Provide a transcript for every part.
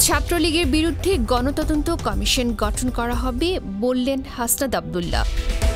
ছাত্রলীগের বিরুদ্ধে গণতদন্ত কমিশন গঠন করা হবে বললেন হাসনাত আব্দুল্লাহ।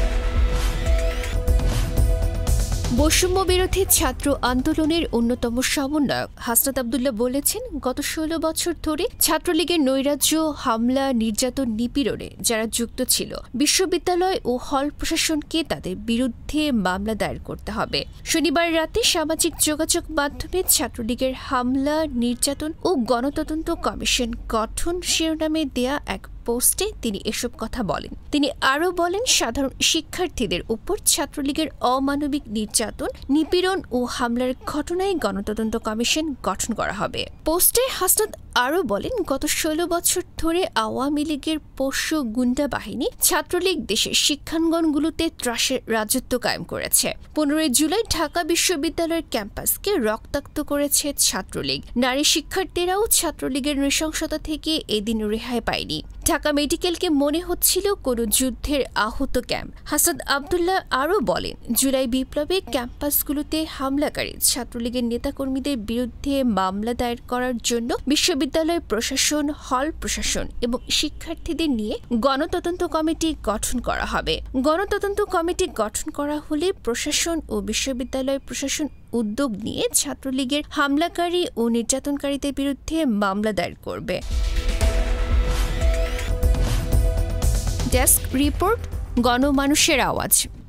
বৈষম্য বিরোধী ছাত্র আন্দোলনের অন্যতম সমন্বয়ক হাসনাত আব্দুল্লাহ বলেছেন, গত ১৬ বছর ধরে ছাত্রলীগের নৈরাজ্য, হামলা, নির্যাতন, নিপীড়নে যারা যুক্ত ছিল, বিশ্ববিদ্যালয় ও হল প্রশাসনকে তাদের বিরুদ্ধে মামলা দায়ের করতে হবে। শনিবার রাতে সামাজিক যোগাযোগ মাধ্যমে ছাত্রলীগের হামলা, নির্যাতন ও গণতদন্ত কমিশন গঠন শিরোনামে দেয়া এক পোস্টে তিনি এসব কথা বলেন। তিনি আরও বলেন, সাধারণ শিক্ষার্থীদের উপর ছাত্রলীগের অমানবিক নির্যাতন, নিপীড়ন ও হামলার ঘটনায় গণতদন্ত কমিশন গঠন করা হবে। পোস্টে হাসনাত আরও বলেন, গত ১৬ বছর ধরে আওয়ামী লীগের পোষ্য গুন্ডা বাহিনী ছাত্রলীগ দেশের শিক্ষাঙ্গনগুলোতে ত্রাসের রাজত্ব কায়েম করেছে। ১৫ জুলাই ঢাকা বিশ্ববিদ্যালয়ের ক্যাম্পাসকে রক্তাক্ত করেছে ছাত্রলীগ। নারী শিক্ষার্থীরাও ছাত্রলীগের নৃশংসতা থেকে এদিন রেহাই পায়নি। ঢাকা মেডিকেলকে মনে হচ্ছিল কোনো যুদ্ধের আহত ক্যাম্প। হাসনাত আব্দুল্লাহ আরও বলেন, জুলাই বিপ্লবে ক্যাম্পাসগুলোতে হামলাকারী ছাত্রলীগের নেতাকর্মীদের বিরুদ্ধে মামলা দায়ের করার জন্য বিশ্ববিদ্যালয় প্রশাসন, হল প্রশাসন এবং শিক্ষার্থীদের নিয়ে গণতদন্ত কমিটি গঠন করা হবে। গণতদন্ত কমিটি গঠন করা হলে প্রশাসন ও বিশ্ববিদ্যালয় প্রশাসন উদ্যোগ নিয়ে ছাত্রলীগের হামলাকারী ও নির্যাতনকারীদের বিরুদ্ধে মামলা দায়ের করবে। ডেস্ক রিপোর্ট, গণমানুষের আওয়াজ।